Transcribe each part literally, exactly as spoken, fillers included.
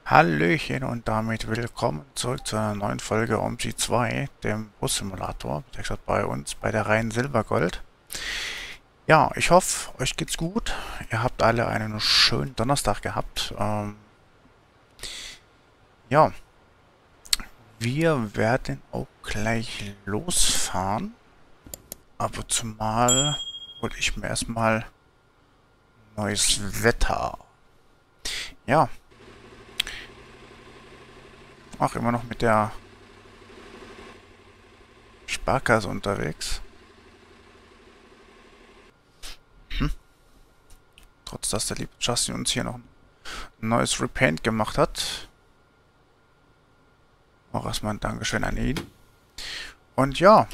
Hallöchen und damit willkommen zurück zu einer neuen Folge O M G zwei, dem Bus-Simulator, der gesagt bei uns bei der Reihen Silbergold. Ja, ich hoffe, euch geht's gut. Ihr habt alle einen schönen Donnerstag gehabt. Ähm, ja, wir werden auch gleich losfahren. Aber zumal wollte ich mir erstmal neues Wetter. Ja, auch immer noch mit der Sparkasse unterwegs. Hm. Trotz dass der liebe Justin uns hier noch ein neues Repaint gemacht hat. Auch erstmal ein Dankeschön an ihn. Und ja.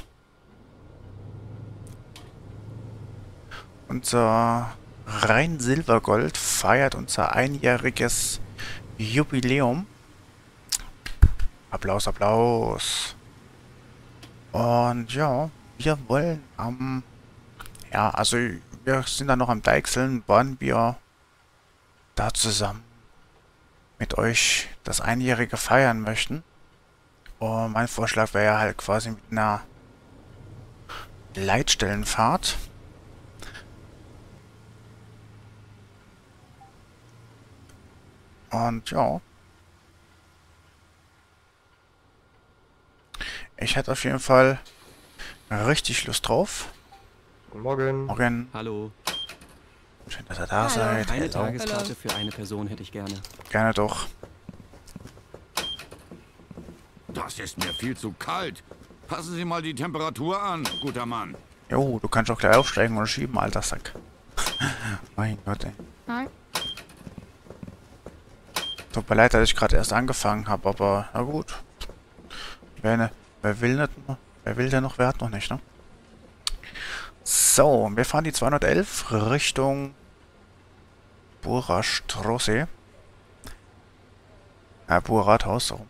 Unser Rhein Silbergold feiert unser einjähriges Jubiläum. Applaus, Applaus. Und ja, wir wollen am... ja, also wir sind da noch am Deichseln, wann wir da zusammen mit euch das Einjährige feiern möchten. Und mein Vorschlag wäre ja halt quasi mit einer Leitstellenfahrt. Und ja. Ich hätte auf jeden Fall richtig Lust drauf. Guten Morgen. Morgen. Hallo. Schön, dass ihr da Hallo. seid. Eine Hello. Tageskarte für eine Person hätte ich gerne. Gerne doch. Das ist mir viel zu kalt. Passen Sie mal die Temperatur an, guter Mann. Jo, du kannst auch gleich aufsteigen und schieben, alter Sack. Mein Gott, ey. Hi. Tut mir leid, dass ich gerade erst angefangen habe, aber na gut. Wer, ne, wer will nicht noch? Wer will denn noch? Wer hat noch nicht, ne? So, wir fahren die zweihundertelf Richtung Bura-Straße. Äh, Bura-Rathaus, so.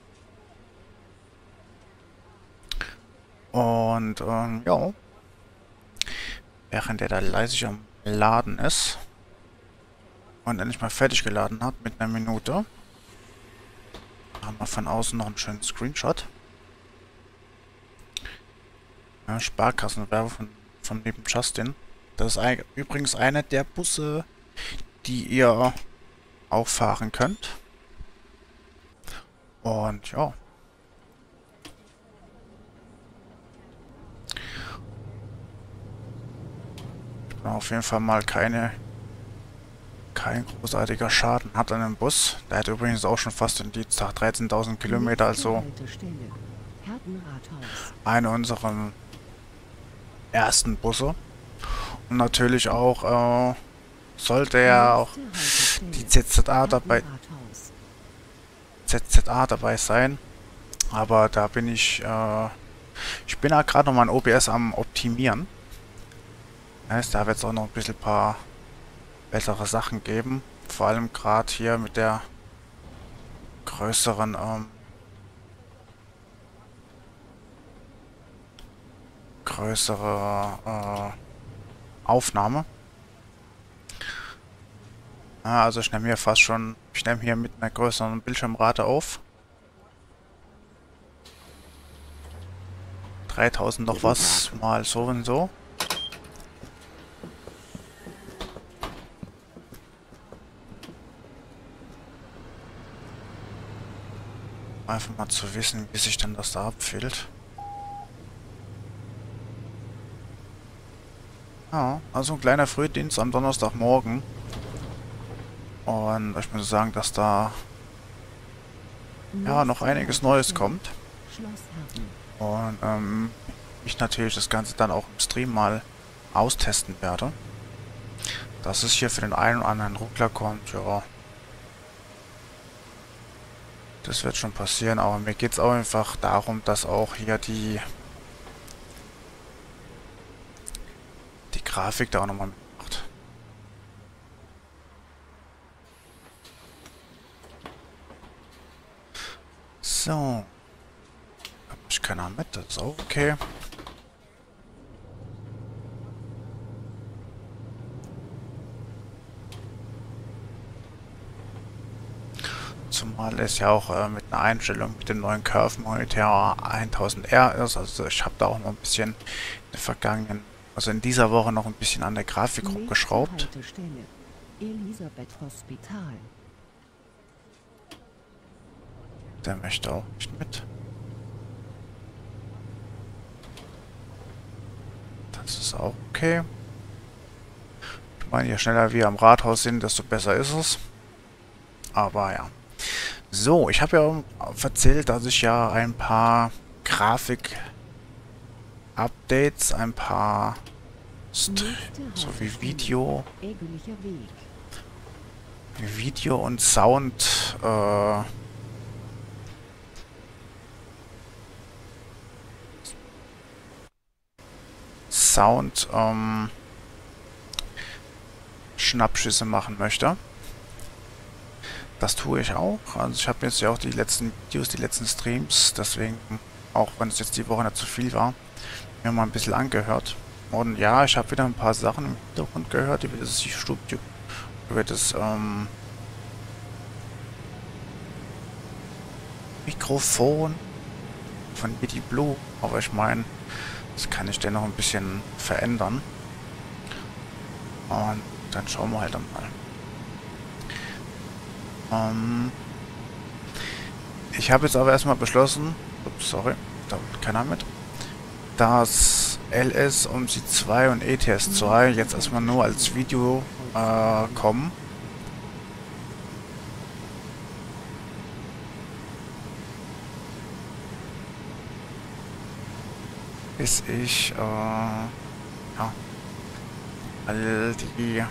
Und, ähm, ja. Während der da leise am Laden ist und endlich mal fertig geladen hat mit einer Minute, haben wir von außen noch einen schönen Screenshot. Ja, Sparkassenwerbung von, von neben Justin. Das ist ein, übrigens einer der Busse, die ihr auch fahren könnt. Und ja. Auf jeden Fall mal keine kein großartiger Schaden hat an dem Bus. Der hat übrigens auch schon fast in die dreizehntausend Kilometer, also einer unserer ersten Busse. Und natürlich auch äh, sollte er auch die Z Z A dabei Z Z A dabei sein. Aber da bin ich äh, ich bin ja gerade noch mein O B S am optimieren. Heißt, da wird es auch noch ein bisschen ein paar bessere Sachen geben. Vor allem gerade hier mit der größeren ähm, größere äh, Aufnahme. Ja, also ich nehme hier fast schon, ich nehme hier mit einer größeren Bildschirmrate auf. dreitausend noch was mal so und so. Einfach mal zu wissen, wie sich denn das da abfällt. Ja, also ein kleiner Frühdienst am Donnerstagmorgen. Und ich muss sagen, dass da ja noch einiges Neues kommt. Und ähm, ich natürlich das Ganze dann auch im Stream mal austesten werde. Dass es hier für den einen oder anderen Ruckler kommt, ja. Das wird schon passieren, aber mir geht es auch einfach darum, dass auch hier die die Grafik da auch nochmal mitmacht. So. Da muss keiner mit, das ist auch okay. Zumal es ja auch äh, mit einer Einstellung mit dem neuen Curve Monitor tausend R ist. Also ich habe da auch noch ein bisschen in der vergangenen, also in dieser Woche noch ein bisschen an der Grafik rumgeschraubt. Elisabeth Hospital. Der möchte auch nicht mit. Das ist auch okay. Ich meine, je schneller wir am Rathaus sind, desto besser ist es. Aber ja. So, ich habe ja erzählt, dass ich ja ein paar Grafik-Updates, ein paar St so wie Video, Video und Sound äh, Sound ähm, Schnappschüsse machen möchte. Das tue ich auch. Also ich habe jetzt ja auch die letzten Videos, die letzten Streams, deswegen, auch wenn es jetzt die Woche nicht zu viel war, mir mal ein bisschen angehört. Und ja, ich habe wieder ein paar Sachen im Hintergrund gehört, über das Studio, über das ähm, Mikrofon von Yeti Blue. Aber ich meine, das kann ich dennoch ein bisschen verändern. Und dann schauen wir halt dann mal. Ähm, ich habe jetzt aber erstmal beschlossen, ups, sorry, da wird keiner mit, dass L S, O M S I zwei und E T S zwei jetzt erstmal nur als Video äh, kommen. Bis ich, äh, ja, all die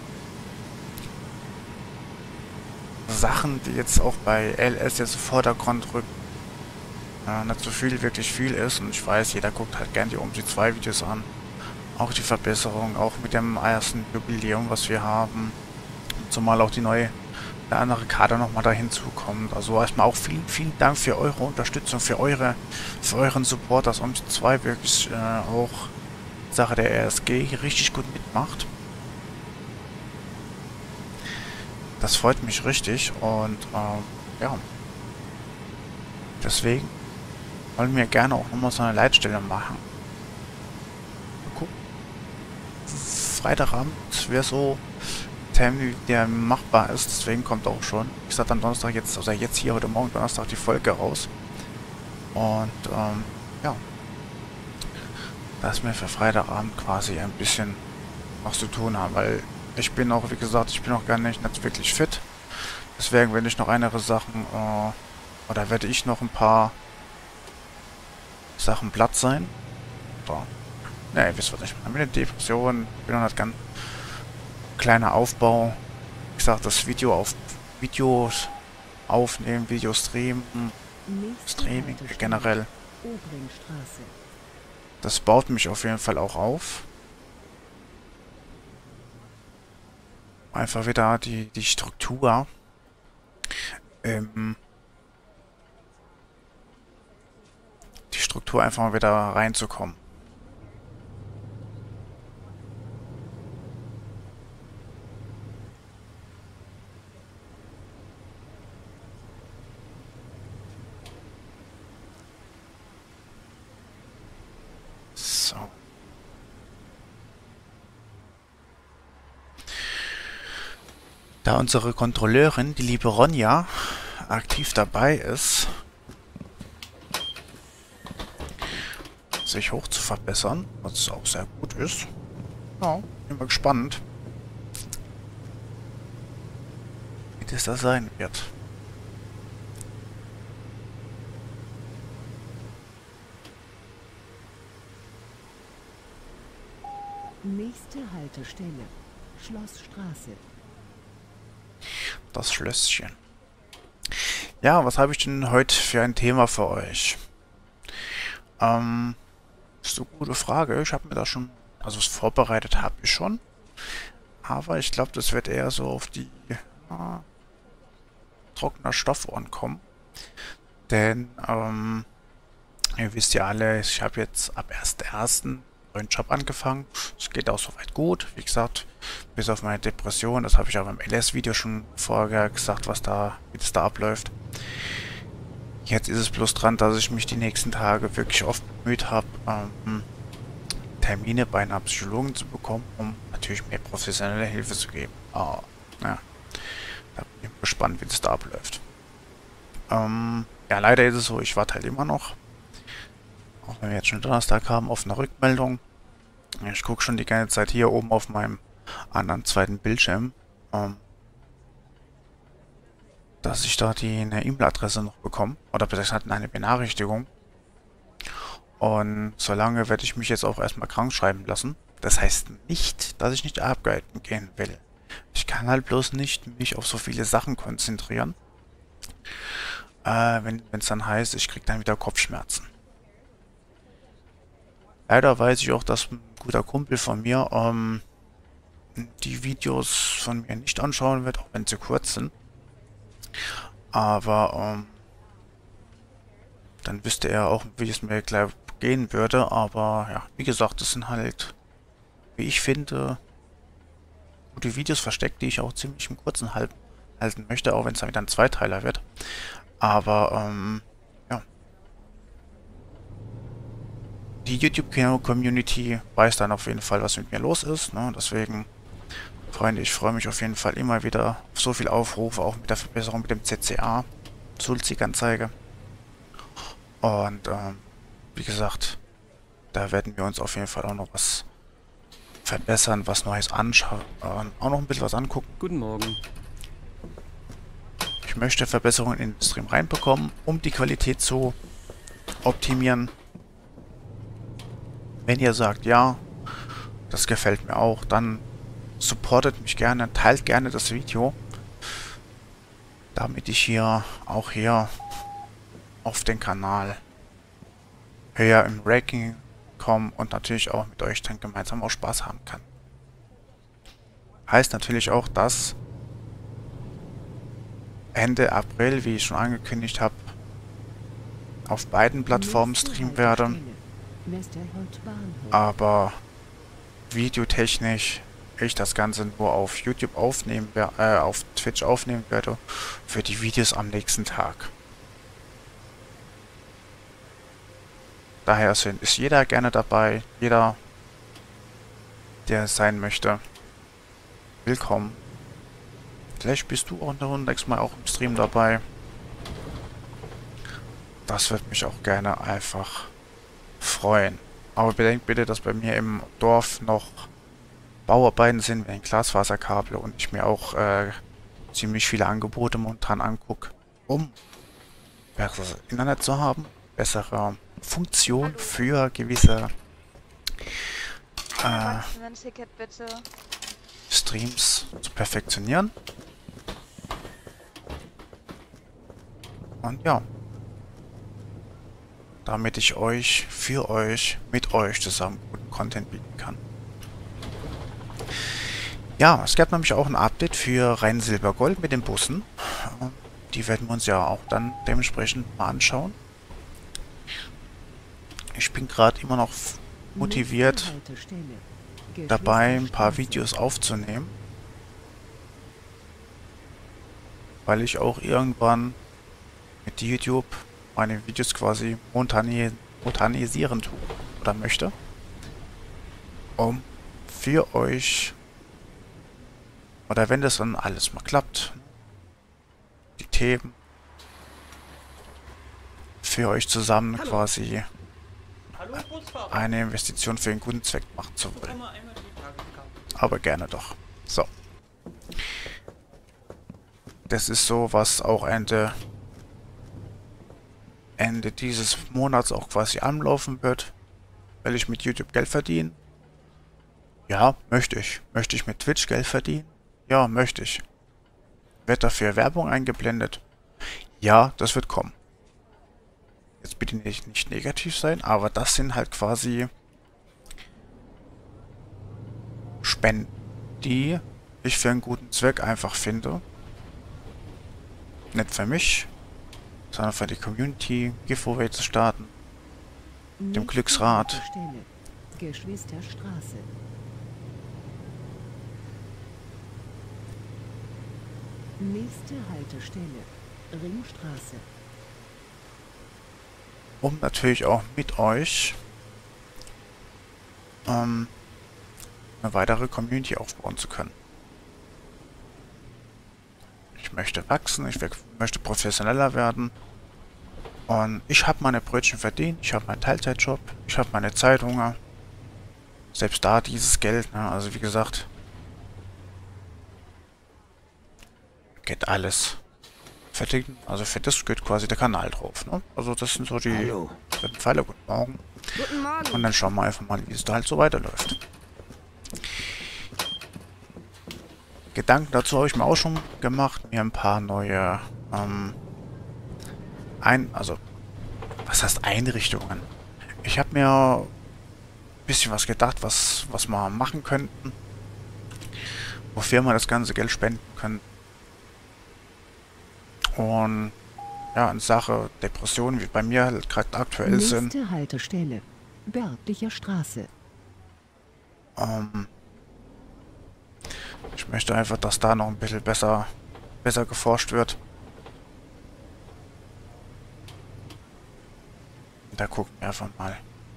Sachen, die jetzt auch bei L S jetzt im Vordergrund rücken, äh, nicht so viel, wirklich viel ist. Und ich weiß, jeder guckt halt gern die O M S I zwei Videos an. Auch die Verbesserung, auch mit dem ersten Jubiläum, was wir haben. Zumal auch die neue, der andere Kader nochmal dahin zukommt. Also erstmal auch vielen, vielen Dank für eure Unterstützung, für eure, für euren Support, dass O M S I zwei wirklich äh, auch Sache der R S G richtig gut mitmacht. Das freut mich richtig und ähm, ja, deswegen wollen wir gerne auch nochmal so eine Leitstelle machen. Mal gucken. Freitagabend wäre so Termin, der machbar ist, deswegen kommt auch schon, wie gesagt, am Donnerstag jetzt, also jetzt hier heute Morgen Donnerstag die Folge raus. Und ähm, ja, dass wir für Freitagabend quasi ein bisschen was zu tun haben, weil ich bin auch, wie gesagt, ich bin auch gar nicht, nicht wirklich fit. Deswegen werde ich noch einige Sachen, äh, oder werde ich noch ein paar Sachen platt sein. So. Ne, ihr wisst was ich meine. Mit der Depression, bin noch nicht ganz kleiner Aufbau. Wie gesagt, das Video auf Videos aufnehmen, Video streamen, Streaming generell. Das baut mich auf jeden Fall auch auf. Einfach wieder die, die Struktur ähm, die Struktur einfach mal wieder reinzukommen. So. Da unsere Kontrolleurin, die liebe Ronja, aktiv dabei ist, sich hoch zu verbessern, was auch sehr gut ist. Ja, bin mal gespannt, wie das da sein wird. Nächste Haltestelle, Schlossstraße. Das Schlösschen. Ja, was habe ich denn heute für ein Thema für euch? Ähm, ist eine gute Frage. Ich habe mir da schon, also vorbereitet habe ich schon. Aber ich glaube, das wird eher so auf die ja, trockener Stoffohren kommen. Denn, ähm, ihr wisst ja alle, ich habe jetzt ab ersten ersten neuen Job angefangen. Es geht auch soweit gut. Wie gesagt, bis auf meine Depression, das habe ich aber im L S-Video schon vorher gesagt, was da, wie das da abläuft. Jetzt ist es bloß dran, dass ich mich die nächsten Tage wirklich oft bemüht habe, ähm, Termine bei einer Psychologin zu bekommen, um natürlich mehr professionelle Hilfe zu geben. Aber, ja, da bin ich gespannt, wie das da abläuft. Ähm, ja, leider ist es so, ich warte halt immer noch. Auch wenn wir jetzt schon Donnerstag haben, auf eine Rückmeldung. Ich gucke schon die ganze Zeit hier oben auf meinem anderen zweiten Bildschirm, ähm, dass ich da die eine E-Mail-Adresse noch bekomme. Oder besser gesagt eine Benachrichtigung. Und solange werde ich mich jetzt auch erstmal krank schreiben lassen. Das heißt nicht, dass ich nicht arbeiten gehen will. Ich kann halt bloß nicht mich auf so viele Sachen konzentrieren. Äh, wenn es dann heißt, ich kriege dann wieder Kopfschmerzen. Leider weiß ich auch, dass ein guter Kumpel von mir ähm, die Videos von mir nicht anschauen wird, auch wenn sie kurz sind. Aber ähm, dann wüsste er auch, wie es mir gleich gehen würde. Aber ja, wie gesagt, das sind halt, wie ich finde, gute Videos versteckt, die ich auch ziemlich im Kurzen halten, halten möchte, auch wenn es dann wieder ein Zweiteiler wird. Aber ähm, ja, die YouTube-Community weiß dann auf jeden Fall, was mit mir los ist. Ne? Deswegen, Freunde, ich freue mich auf jeden Fall immer wieder auf so viel Aufrufe, auch mit der Verbesserung mit dem C C A, Sulzig-Anzeige. Und ähm, wie gesagt, da werden wir uns auf jeden Fall auch noch was verbessern, was Neues anschauen, äh, auch noch ein bisschen was angucken. Guten Morgen. Ich möchte Verbesserungen in den Stream reinbekommen, um die Qualität zu optimieren. Wenn ihr sagt, ja, das gefällt mir auch, dann supportet mich gerne, teilt gerne das Video, damit ich hier auch hier auf den Kanal höher im Ranking komme und natürlich auch mit euch dann gemeinsam auch Spaß haben kann. Heißt natürlich auch, dass Ende April, wie ich schon angekündigt habe, auf beiden Plattformen streamen werde. Aber videotechnisch ich das Ganze nur auf YouTube aufnehmen, äh, auf Twitch aufnehmen werde für die Videos am nächsten Tag. Daher sind, ist jeder gerne dabei, jeder, der sein möchte, willkommen. Vielleicht bist du auch nächstes Mal auch im Stream dabei. Das wird mich auch gerne einfach freuen. Aber bedenkt bitte, dass bei mir im Dorf noch Bauarbeiten sind, wegen Glasfaserkabel und ich mir auch äh, ziemlich viele Angebote momentan angucke, um besseres Internet zu haben, bessere Funktion für gewisse äh, Streams zu perfektionieren. Und ja, damit ich euch, für euch, mit euch zusammen guten Content bieten kann. Ja, es gab nämlich auch ein Update für Rhein Silbergold mit den Bussen. Die werden wir uns ja auch dann dementsprechend mal anschauen. Ich bin gerade immer noch motiviert dabei, ein paar Videos aufzunehmen. Weil ich auch irgendwann mit YouTube meine Videos quasi montani montanisieren tue oder möchte. Um für euch, oder wenn das dann alles mal klappt, die Themen für euch zusammen Hallo. quasi Hallo, eine Investition für einen guten Zweck machen zu wollen. Aber gerne doch. So. Das ist so, was auch Ende, Ende dieses Monats auch quasi anlaufen wird. Will ich mit YouTube Geld verdienen? Ja, möchte ich. Möchte ich mit Twitch Geld verdienen? Ja, möchte ich. Wird dafür Werbung eingeblendet? Ja, das wird kommen. Jetzt bitte nicht, nicht negativ sein, aber das sind halt quasi Spenden, die ich für einen guten Zweck einfach finde. Nicht für mich, sondern für die Community, Giveaway zu starten, dem Glücksrad Geschwisterstraße. Nächste Haltestelle, Ringstraße. Um natürlich auch mit euch ähm, eine weitere Community aufbauen zu können. Ich möchte wachsen, ich möchte professioneller werden. Und ich habe meine Brötchen verdient, ich habe meinen Teilzeitjob, ich habe meine Zeithunger. Selbst da dieses Geld, ne? Also wie gesagt, geht alles. Verdienen. Also für das geht quasi der Kanal drauf, ne? Also das sind so die Hallo. Pfeile. Guten Morgen. Guten Morgen. Und dann schauen wir einfach mal, wie es da halt so weiterläuft. Gedanken dazu habe ich mir auch schon gemacht, mir ein paar neue ähm, ein, also was heißt Einrichtungen? Ich habe mir ein bisschen was gedacht, was, was wir machen könnten, wofür wir das ganze Geld spenden können. Und ja, in Sache Depressionen, wie bei mir halt gerade aktuell Nächste sind, Haltestelle, Bärtlicher Straße. ähm, ich möchte einfach, dass da noch ein bisschen besser, besser geforscht wird. Da gucken wir einfach mal,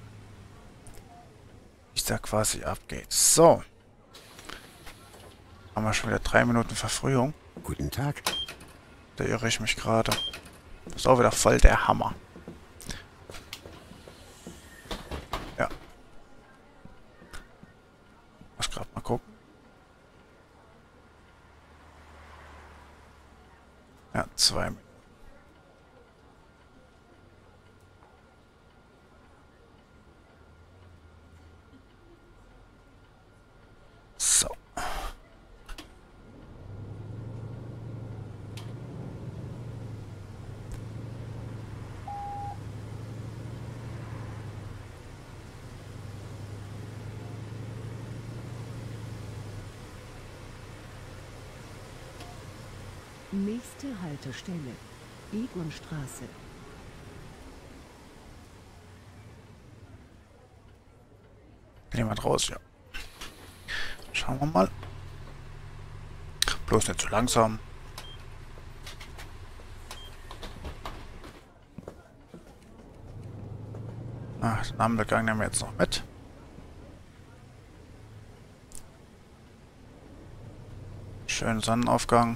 wie es da quasi abgeht. So. Haben wir schon wieder drei Minuten Verfrühung. Guten Tag. Da irre ich mich gerade. Das ist auch wieder voll der Hammer. Ja. Muss gerade mal gucken. Ja, zwei Minuten. So. Nächste Haltestelle, Egonstraße. Jemand raus, ja. Schauen wir mal. Bloß nicht zu langsam. Ach, den Ampelgang nehmen wir jetzt noch mit. Schönen Sonnenaufgang.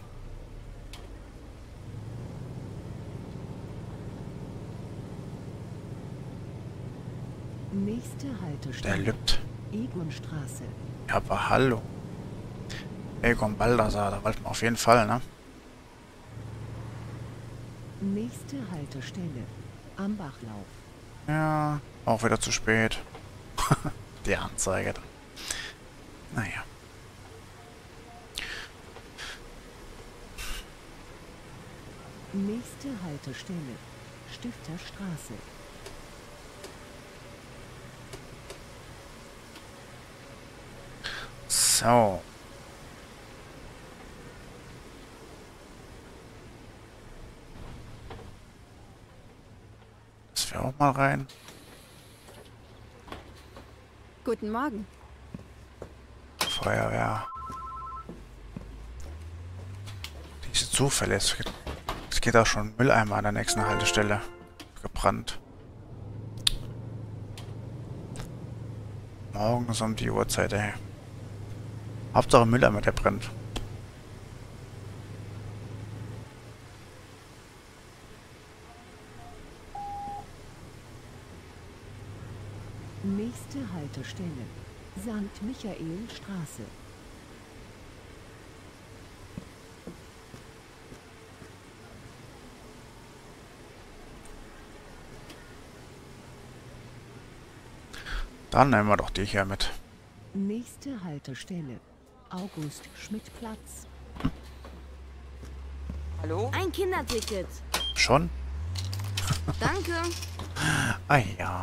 Nächste Der Haltestelle, lübt. Egonstraße. Ja, aber hallo. Egon Baldassar, da wollten wir auf jeden Fall, ne? Nächste Haltestelle, Ambachlauf. Ja, auch wieder zu spät. Die Anzeige da. Naja. Nächste Haltestelle, Stifterstraße. So. Das wäre auch mal rein. Guten Morgen. Feuerwehr. Diese Zufälle. Es geht, es geht auch schon Mülleimer an der nächsten Haltestelle. Gebrannt. Morgens um die Uhrzeit, ey. Hauptsache Mülleimer, der brennt. Nächste Haltestelle, Sankt Michael Straße. Dann nehmen wir doch die hier mit. Nächste Haltestelle, August-Schmidt-Platz. Hallo? Ein Kinderticket. Schon? Danke. Ah ja.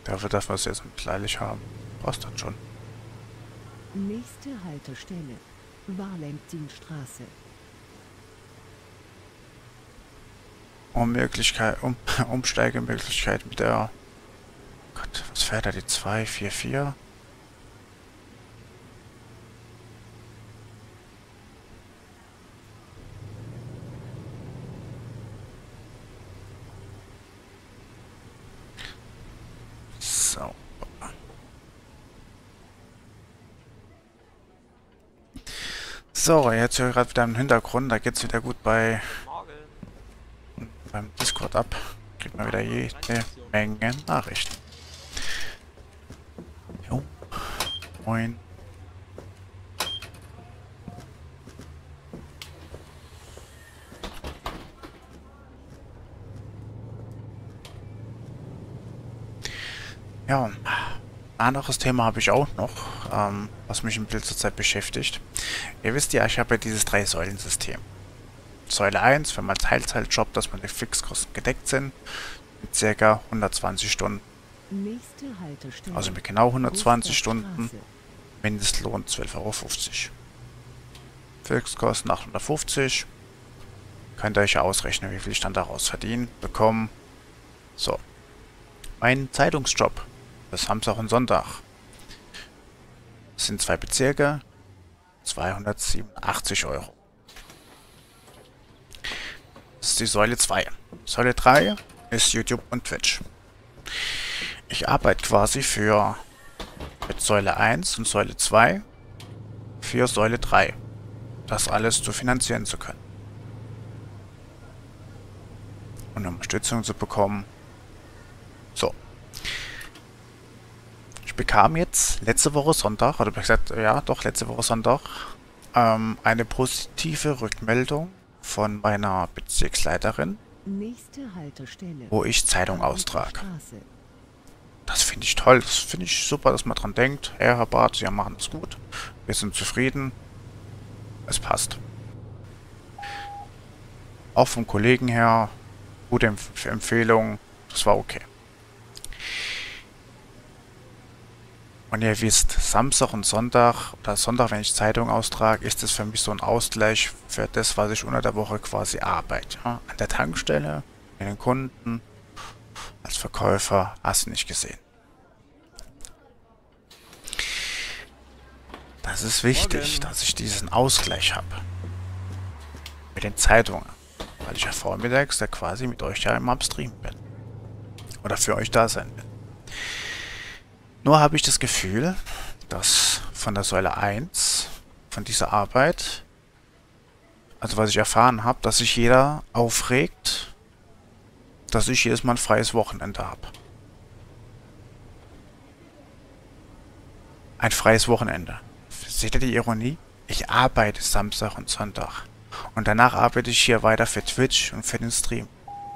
Dafür, dass wir es jetzt gleich haben. Passt das schon. Nächste Haltestelle. Valentinstraße. Ummöglichkeit, um, Umsteigemöglichkeit mit der... Gott, was fährt da die zwei vier vier? So. So, jetzt höre ich gerade wieder im Hintergrund, da geht's wieder gut bei beim Discord ab. Kriegt man wieder jede Menge Nachrichten. Jo. Moin. Ja, ein anderes Thema habe ich auch noch, ähm, was mich ein bisschen zur Zeit beschäftigt. Ihr wisst ja, ich habe ja dieses Drei-Säulen-System. Säule eins, für meinen Teilzeitjob, dass meine Fixkosten gedeckt sind, mit ca. hundertzwanzig Stunden. Nächste Haltestelle. Also mit genau hundertzwanzig Stunden, Osterstraße. Mindestlohn zwölf Euro fünfzig. Fixkosten achthundertfünfzig. Könnt ihr euch ja ausrechnen, wie viel ich dann daraus verdienen, bekommen. So. Mein Zeitungsjob, das Samstag und Sonntag, das sind zwei Bezirke, zweihundertsiebenundachtzig Euro. Das ist die Säule zwei. Säule drei ist YouTube und Twitch. Ich arbeite quasi für mit Säule eins und Säule zwei für Säule drei. Das alles zu finanzieren zu können. Und Unterstützung zu bekommen. So. Ich bekam jetzt letzte Woche Sonntag, oder besser gesagt, ja doch, letzte Woche Sonntag, ähm, eine positive Rückmeldung von meiner Bezirksleiterin, Nächste Haltestelle. wo ich Zeitung austrage. Straße. Das finde ich toll, das finde ich super, dass man dran denkt. Herr, Herr Barth, Sie machen es gut. Wir sind zufrieden. Es passt. Auch vom Kollegen her, gute Empf Empfehlung, das war okay. Und ihr wisst, Samstag und Sonntag, oder Sonntag, wenn ich Zeitung austrage, ist es für mich so ein Ausgleich für das, was ich unter der Woche quasi arbeite. Ja? An der Tankstelle, mit den Kunden, als Verkäufer, hast du nicht gesehen. Das ist wichtig, dass ich diesen Ausgleich habe. Mit den Zeitungen. Weil ich ja vormittags da quasi mit euch ja immer am Stream bin. Oder für euch da sein bin. Nur habe ich das Gefühl, dass von der Säule eins, von dieser Arbeit, also was ich erfahren habe, dass sich jeder aufregt, dass ich jedes Mal ein freies Wochenende habe. Ein freies Wochenende. Seht ihr die Ironie? Ich arbeite Samstag und Sonntag. Und danach arbeite ich hier weiter für Twitch und für den Stream.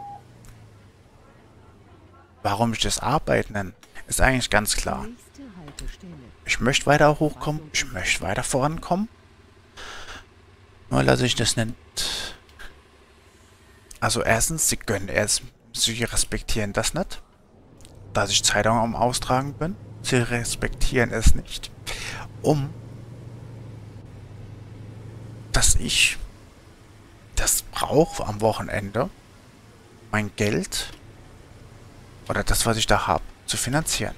Warum ich das Arbeiten nenne, ist eigentlich ganz klar. Nächste Haltestelle. Ich möchte weiter hochkommen, ich möchte weiter vorankommen. Nur lasse ich das nicht. Also erstens, sie gönnen es, sie respektieren das nicht, dass ich Zeitung am Austragen bin. Sie respektieren es nicht, um dass ich das brauche am Wochenende, mein Geld oder das, was ich da habe, zu finanzieren.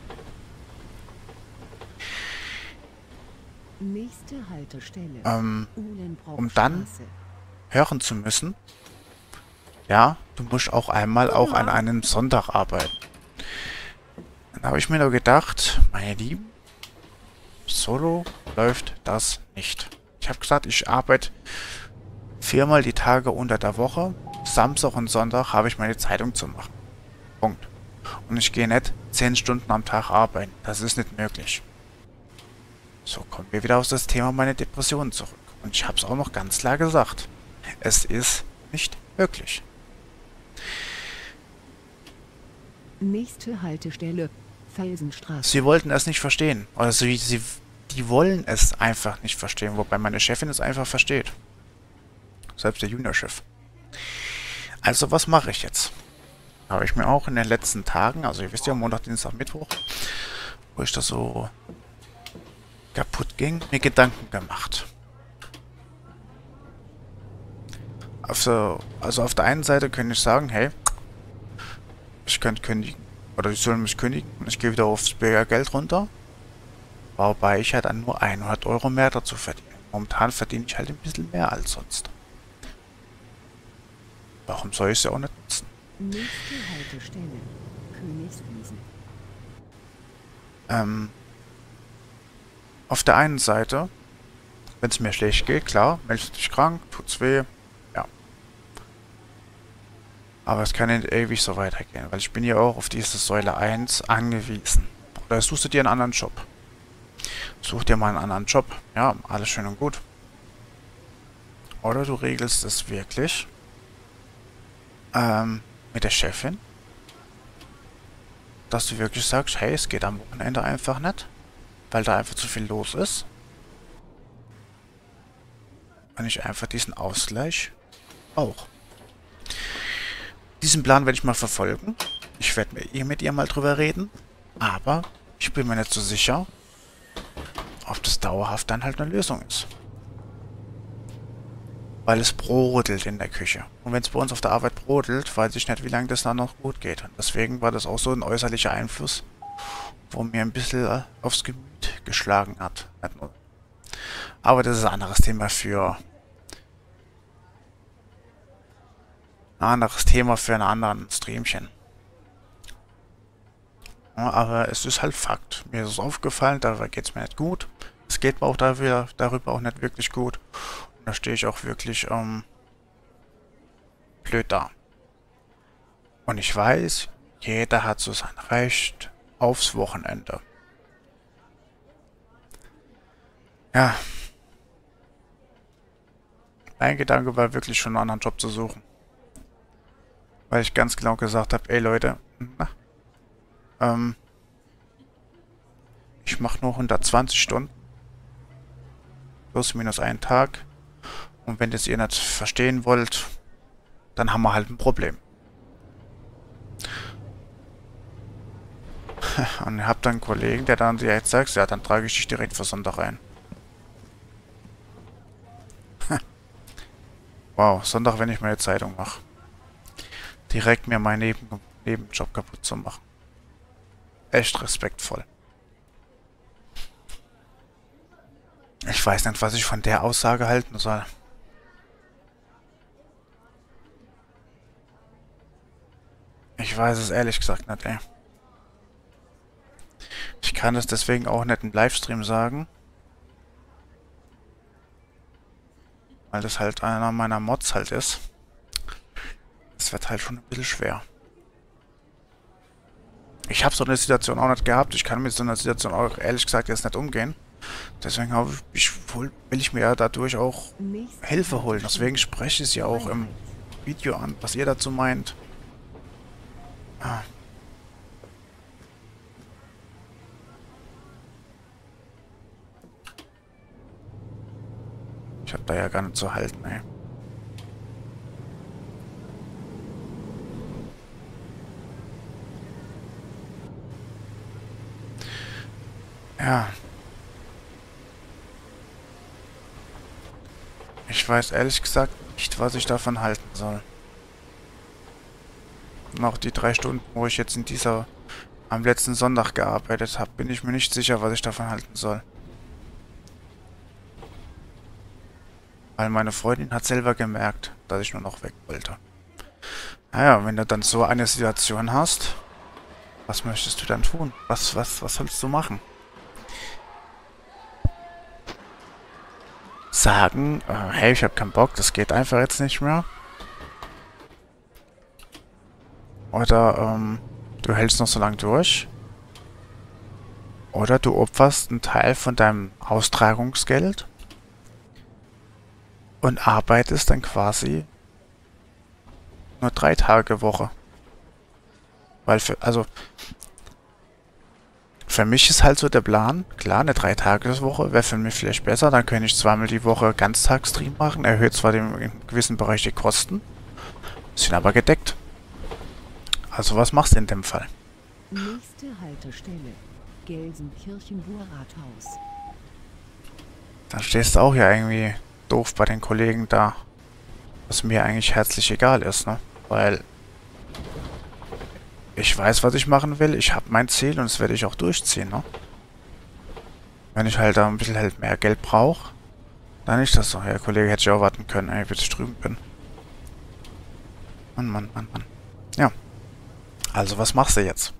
Nächste Haltestelle. Ähm, Uhlenbrock um dann Straße. hören zu müssen, ja, du musst auch einmal auch an einem Sonntag arbeiten. Dann habe ich mir nur gedacht, meine Lieben, solo läuft das nicht. Ich habe gesagt, ich arbeite viermal die Tage unter der Woche. Samstag und Sonntag habe ich meine Zeitung zu machen. Punkt. Und ich gehe nicht zehn Stunden am Tag arbeiten. Das ist nicht möglich. So kommen wir wieder auf das Thema meine Depressionen zurück. Und ich habe es auch noch ganz klar gesagt. Es ist nicht möglich. Nächste Haltestelle. Felsenstraße. Sie wollten es nicht verstehen. Oder sie, sie, die wollen es einfach nicht verstehen. Wobei meine Chefin es einfach versteht. Selbst der Juniorchef. Also was mache ich jetzt? habe ich mir auch in den letzten Tagen, also ihr wisst ja, Montag, Dienstag, Mittwoch, wo ich das so kaputt ging, mir Gedanken gemacht. Auf der, also auf der einen Seite könnte ich sagen, hey, ich könnte kündigen. Oder ich soll mich kündigen und ich gehe wieder aufs Bürgergeld runter. Wobei ich halt dann nur hundert Euro mehr dazu verdiene. Momentan verdiene ich halt ein bisschen mehr als sonst. Warum soll ich es ja auch nicht nutzen? Nächste Haltestelle. Königswiesen. Ähm, auf der einen Seite, wenn es mir schlecht geht, klar, meldest dich krank, tut's weh, ja. Aber es kann nicht ewig so weitergehen, weil ich bin ja auch auf diese Säule eins angewiesen. Oder suchst du dir einen anderen Job? Such dir mal einen anderen Job. Ja, alles schön und gut. Oder du regelst es wirklich ähm, mit der Chefin, dass du wirklich sagst, hey, es geht am Wochenende einfach nicht, weil da einfach zu viel los ist. Und ich einfach diesen Ausgleich auch. Diesen Plan werde ich mal verfolgen. Ich werde mit ihr, mit ihr mal drüber reden. Aber ich bin mir nicht so sicher, ob das dauerhaft dann halt eine Lösung ist. Weil es brodelt in der Küche. Und wenn es bei uns auf der Arbeit brodelt, weiß ich nicht, wie lange das dann noch gut geht. Und deswegen war das auch so ein äußerlicher Einfluss, wo mir ein bisschen aufs Gemüt geschlagen hat. Aber das ist ein anderes Thema für... Ein anderes Thema für einen anderen Streamchen. Ja, aber es ist halt Fakt. Mir ist es aufgefallen, darüber geht es mir nicht gut. Es geht mir auch darüber, darüber auch nicht wirklich gut. Und da stehe ich auch wirklich ähm, blöd da. Und ich weiß, jeder hat so sein Recht aufs Wochenende. Ja. Mein Gedanke war wirklich schon einen anderen Job zu suchen. Weil ich ganz genau gesagt habe, ey Leute, na, ähm, ich mache nur hundertzwanzig Stunden. Plus minus einen Tag. Und wenn das ihr nicht verstehen wollt, dann haben wir halt ein Problem. Und ihr habt dann einen Kollegen, der dann dir jetzt sagt, ja, dann trage ich dich direkt für Sonntag ein. Wow, Sonntag, wenn ich meine Zeitung mache. Direkt mir meinen Neben Nebenjob kaputt zu machen. Echt respektvoll. Ich weiß nicht, was ich von der Aussage halten soll. Ich weiß es ehrlich gesagt nicht, ey. Ich kann es deswegen auch nicht im Livestream sagen. Weil das halt einer meiner Mods halt ist. Das wird halt schon ein bisschen schwer. Ich habe so eine Situation auch nicht gehabt. Ich kann mit so einer Situation auch ehrlich gesagt jetzt nicht umgehen. Deswegen habe ich, will ich mir ja dadurch auch Hilfe holen. Deswegen spreche ich es ja auch im Video an, was ihr dazu meint. Ah. Ich habe da ja gar nicht zu halten, ey. Ja. Ich weiß ehrlich gesagt nicht, was ich davon halten soll. Und auch die drei Stunden, wo ich jetzt in dieser am letzten Sonntag gearbeitet habe, bin ich mir nicht sicher, was ich davon halten soll. Weil meine Freundin hat selber gemerkt, dass ich nur noch weg wollte. Naja, wenn du dann so eine Situation hast, was möchtest du dann tun? Was, was, was sollst du machen? Sagen, äh, hey, ich habe keinen Bock, das geht einfach jetzt nicht mehr. Oder ähm, du hältst noch so lange durch. Oder du opferst einen Teil von deinem Austragungsgeld und arbeitest dann quasi nur drei Tage Woche. Weil für, also für mich ist halt so der Plan, klar, eine drei-Tages-Woche wäre für mich vielleicht besser, dann könnte ich zweimal die Woche Ganztagsstream machen, erhöht zwar den, in gewissen Bereich die Kosten, sind aber gedeckt. Also was machst du in dem Fall? Nächste Haltestelle. Gelsenkirchen-Burrathaus. Dann stehst du auch ja irgendwie doof bei den Kollegen da. Was mir eigentlich herzlich egal ist, ne? Weil ich weiß, was ich machen will. Ich habe mein Ziel und das werde ich auch durchziehen, ne? Wenn ich halt da ein bisschen halt mehr Geld brauche, dann ist das so. Ja, Kollege, hätte ich auch warten können, ey, bis ich drüben bin. Mann, Mann, Mann, Mann. Ja. Also, was machst du jetzt?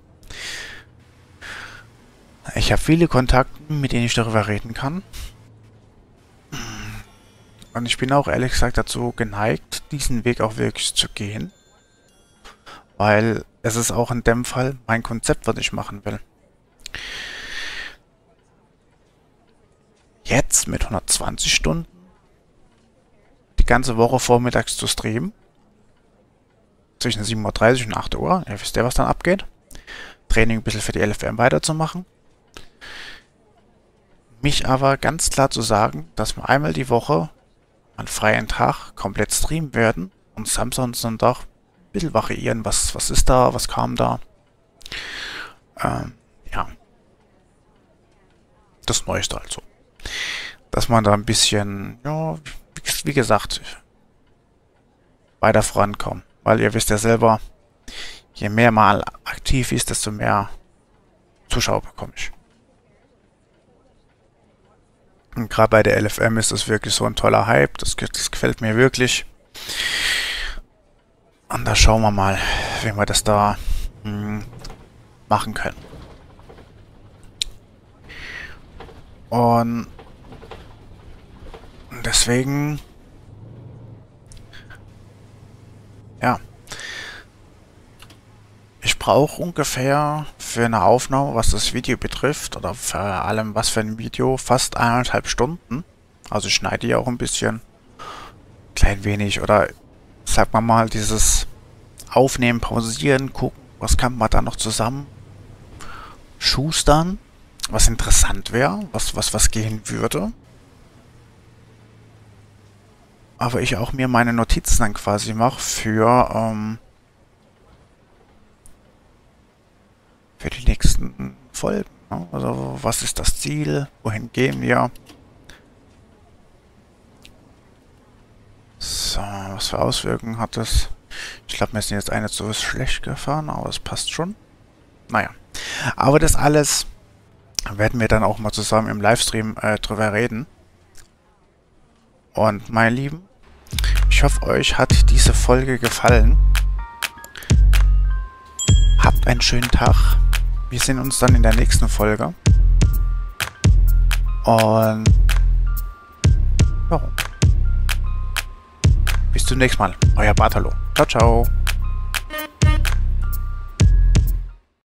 Ich habe viele Kontakte, mit denen ich darüber reden kann. Und ich bin auch ehrlich gesagt dazu geneigt, diesen Weg auch wirklich zu gehen. Weil es ist auch in dem Fall mein Konzept, was ich machen will. Jetzt mit hundertzwanzig Stunden die ganze Woche vormittags zu streamen. Zwischen sieben Uhr dreißig und acht Uhr. Ihr wisst ja, was dann abgeht. Training ein bisschen für die L F M weiterzumachen. Mich aber ganz klar zu sagen, dass wir einmal die Woche an freien Tag komplett streamen werden und Samstag und Sonntag ein bisschen variieren, was, was ist da, was kam da. Ähm, ja. Das Neueste also. Dass man da ein bisschen, ja, wie, wie gesagt, weiter vorankommt. Weil ihr wisst ja selber, je mehr mal aktiv ist, desto mehr Zuschauer bekomme ich. Und gerade bei der L F M ist das wirklich so ein toller Hype. Das, das gefällt mir wirklich. Und da schauen wir mal, wie wir das da mh, machen können. Und deswegen, ja, ich brauche ungefähr für eine Aufnahme, was das Video betrifft, oder vor allem was für ein Video, fast eineinhalb Stunden. Also ich schneide ja auch ein bisschen, klein wenig, oder sag mal mal, dieses Aufnehmen, Pausieren, gucken, was kann man da noch zusammen schustern, was interessant wäre, was, was, was gehen würde. Aber ich auch mir meine Notizen dann quasi mache für, ähm, für die nächsten Folgen. Ne? Also, was ist das Ziel? Wohin gehen wir? So, was für Auswirkungen hat das? Ich glaube, mir ist jetzt eine zu schlecht gefahren, aber es passt schon. Naja. Aber das alles werden wir dann auch mal zusammen im Livestream äh, drüber reden. Und meine Lieben, ich hoffe, euch hat diese Folge gefallen. Habt einen schönen Tag. Wir sehen uns dann in der nächsten Folge. Und ja. Bis zum nächsten Mal. Euer Bartalo. Ciao, ciao.